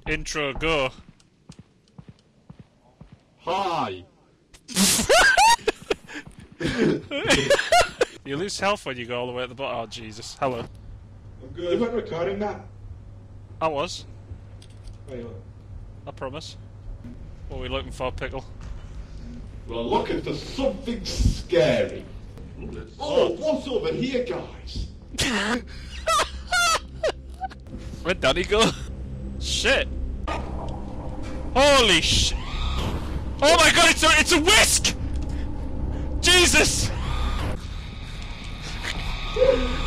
Intro, go. Hi. You lose health when you go all the way at the bottom. Oh, Jesus. Hello. I'm good. You weren't recording that? I was. Wait, I promise. What are we looking for, Pickle? we're looking for something scary. Oh, what's over here, guys? Where'd Danny go? Shit. Holy sh... Oh my god, it's a whisk! Jesus!